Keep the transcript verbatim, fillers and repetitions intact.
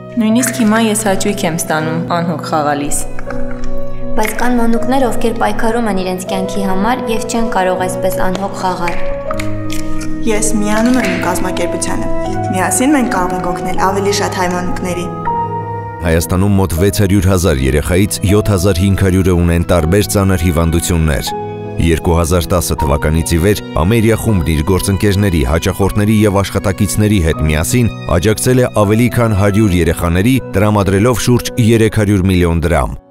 Նույնիսկ հիմա ես հաճույք եմ ստանում անհոգ խաղալիս։ Բայց կան մանուկներ, ովքեր պայքարում են իրենց կյանքի համար եւ չեն կարող այսպես անհոգ խաղալ։ Ես միանում եմ իմ կազմակերպությանը։ Միասին մենք կարող ենք օգնել ավելի շատ հայ մանուկների։ Հայաստանում մոտ վեց հարյուր հազար երեխայից յոթ հազար հինգ հարյուրը ունեն տարբեր ծանր հիվանդություններ։ երկու հազար տասը թվականից ի վեր Ամերիա խումբն իր գործընկերների, հաճախորդների եւ աշխատակիցների հետ միասին աջակցել է ավելի քան հարյուր երեխաների, տրամադրելով շուրջ երեք հարյուր միլիոն դրամ։